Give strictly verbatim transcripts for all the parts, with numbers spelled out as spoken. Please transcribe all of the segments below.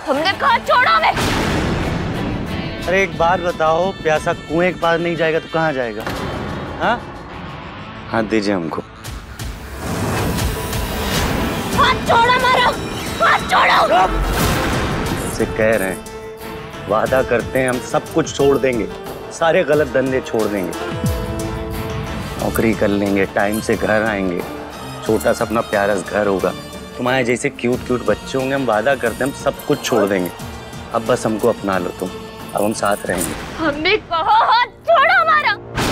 तुमने कहा छोड़ो हमें। अरे एक बात बताओ, प्यासा कुएं के पास नहीं जाएगा तो कहाँ जाएगा? हाँ हाथ दीजिए हमको। हाथ छोड़ो मारो, हाथ छोड़ो। से कह रहे हैं, वादा करते हैं हम सब कुछ छोड़ देंगे, सारे गलत धंधे छोड़ देंगे, नौकरी कर लेंगे, टाइम से घर आएंगे, छोटा सा अपना प्यारा घर होगा, तुम्हारे जैसे क्यूट क्यूट बच्चे होंगे। हम वादा करते हैं हम सब कुछ छोड़ देंगे, अब बस हमको अपना लो तुम, अब हम साथ रहेंगे। हमें कहो हाथ छोड़ो हमारा।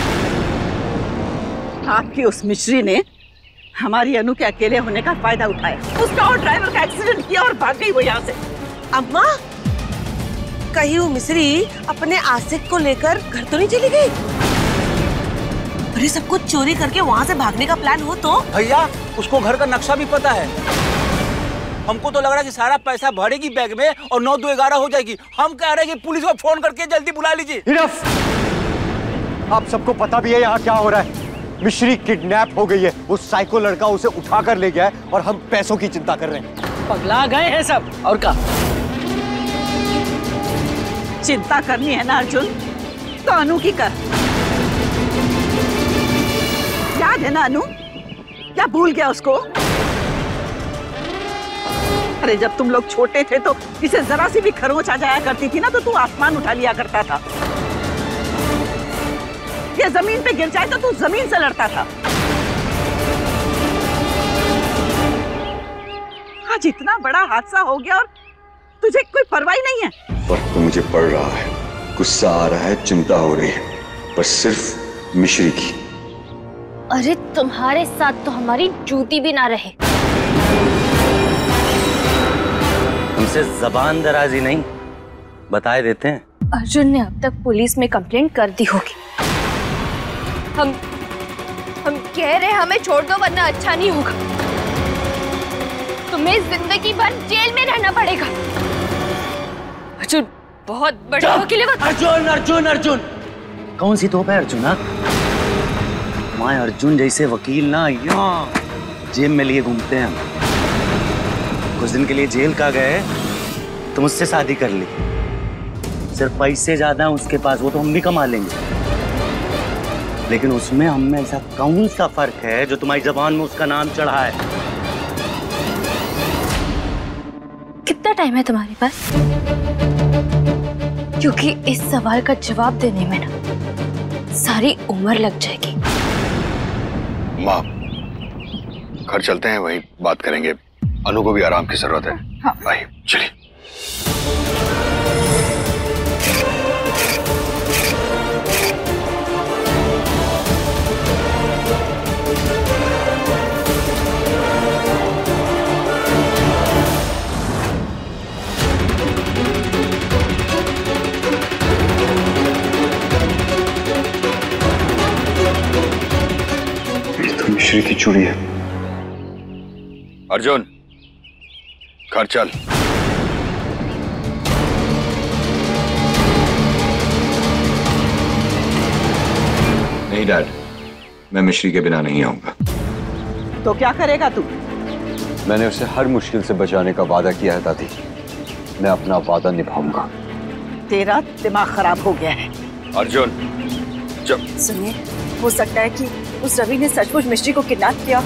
आपकी उस मिश्री ने हमारी अनु के अकेले होने का फायदा उठाया, उसका और ड्राइवर का एक्सीडेंट किया और भाग गई वो यहाँ से। अम्मा, कहीं वो मिश्री अपने आशिक को लेकर घर तो नहीं चली गई? अरे सब कुछ चोरी करके वहाँ से भागने का प्लान हो तो? भैया उसको घर का नक्शा भी पता है। हमको तो लग रहा है कि सारा पैसा भरेगी बैग में और नौ दो ग्यारह हो जाएगी। हम कह रहे हैं कि पुलिस को फोन करके जल्दी बुला लीजिए। इनफ! आप सबको पता भी है यहाँ क्या हो रहा है। मिश्री किडनैप हो गई है, वो साइको लड़का उसे उठा कर ले गया है और हम पैसों की चिंता कर रहे हैं। पगला गए हैं सब। और क्या चिंता करनी है ना अर्जुन, तो अनु की कर। याद है ना अनु, या भूल गया उसको? अरे जब तुम लोग छोटे थे तो इसे जरा सी भी खरोंच आ जाया करती थी ना तो तू आसमान उठा लिया करता था। ये जमीन पे गिर जाए तो तू जमीन से लड़ता था। आज इतना बड़ा हादसा हो गया और तुझे कोई परवाह नहीं है। फर्क तो मुझे पड़ रहा है, गुस्सा आ रहा है, चिंता हो रही है, पर सिर्फ मिश्री की। अरे तुम्हारे साथ तो हमारी जूती भी ना रहे। हमसे जबान दराजी नहीं, बताए देते हैं। अर्जुन ने अब तक पुलिस में कंप्लेंट कर दी होगी। हम हम कह रहे हमें छोड़ दो वरना अच्छा नहीं होगा। तुम्हें जिंदगी भर जेल में रहना पड़ेगा। अर्जुन बहुत बड़े वकील। अर्जुन अर्जुन अर्जुन कौन सी तोप है अर्जुन? हाँ माए अर्जुन जैसे वकील ना यहाँ जेल में लिए घूमते हैं हम। कुछ दिन के लिए जेल का गए तो मुझसे शादी कर ली। सिर्फ पैसे ज्यादा हैं उसके पास, वो तो हम भी कमा लेंगे, लेकिन उसमें हम में ऐसा कौन सा फर्क है जो तुम्हारी जबान में उसका नाम चढ़ा है? कितना टाइम है तुम्हारे पास? क्योंकि इस सवाल का जवाब देने में ना सारी उम्र लग जाएगी। माँ, घर चलते हैं, वहीं बात करेंगे। अनु को भी आराम की जरूरत है। हाँ। भाई चलिए। मिश्री की चूड़ी है। अर्जुन घर चल। नहीं डैड, मैं मिश्री के बिना नहीं आऊंगा। तो क्या करेगा तू? मैंने उसे हर मुश्किल से बचाने का वादा किया है दादी, मैं अपना वादा निभाऊंगा। तेरा दिमाग खराब हो गया है। अर्जुन जब सुनिए, हो सकता है कि उस रवि ने सचमुच मिश्री को किडनैप किया हो।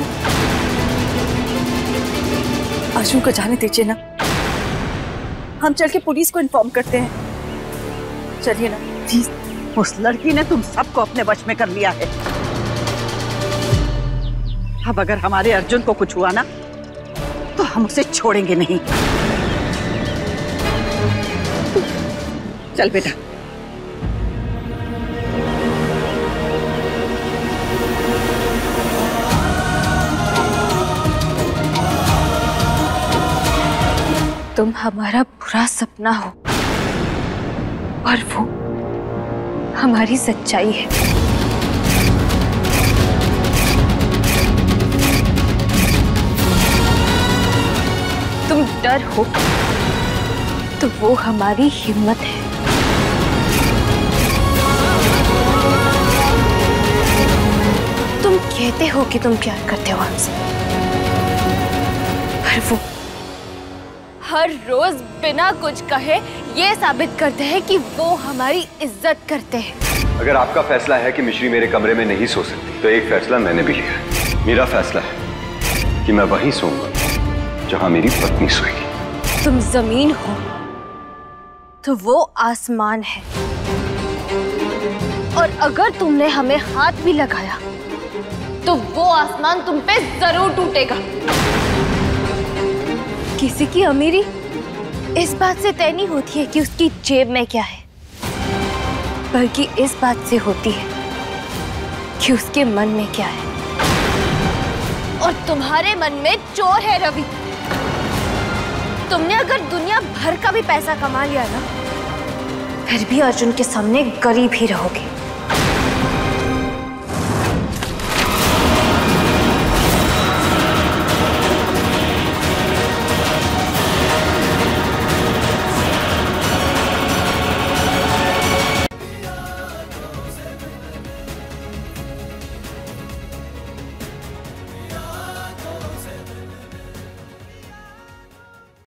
अर्जुन को जाने दीजिए ना, हम चल के पुलिस को इन्फॉर्म करते हैं। चलिए ना प्लीज। उस लड़की ने तुम सबको अपने वश में कर लिया है। अब अगर हमारे अर्जुन को कुछ हुआ ना तो हम उसे छोड़ेंगे नहीं। चल बेटा। तुम हमारा बुरा सपना हो और वो हमारी सच्चाई है। तुम डर हो तो वो हमारी हिम्मत है। तुम कहते हो कि तुम प्यार करते हो हमसे, पर वो हर रोज बिना कुछ कहे ये साबित करते हैं कि वो हमारी इज्जत करते हैं। अगर आपका फैसला है कि मिश्री मेरे कमरे में नहीं सो सकती, तो एक फैसला मैंने भी लिया है। मेरा फैसला है कि मैं वहीं सोऊंगा जहां मेरी पत्नी सोएगी। तुम जमीन हो तो वो आसमान है, और अगर तुमने हमें हाथ भी लगाया तो वो आसमान तुम पे जरूर टूटेगा। किसी की अमीरी इस बात से तय नहीं होती है कि उसकी जेब में क्या है, बल्कि इस बात से होती है कि उसके मन में क्या है। और तुम्हारे मन में चोर है रवि। तुमने अगर दुनिया भर का भी पैसा कमा लिया ना, फिर भी अर्जुन के सामने गरीब ही रहोगे।